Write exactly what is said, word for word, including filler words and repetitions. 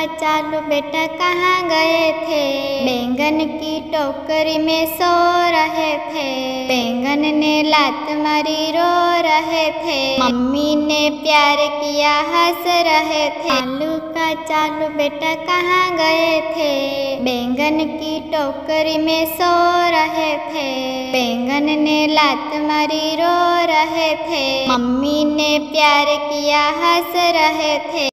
चालू बेटा कहाँ गए थे। बैंगन की टोकरी में सो रहे थे। बैंगन ने लात मारी रो रहे थे। मम्मी ने प्यार किया हंस रहे थे। आलू का चालू बेटा कहाँ गए थे। बैंगन की टोकरी में सो रहे थे। बैंगन ने लात मारी रो रहे थे। मम्मी ने प्यार किया हंस रहे थे।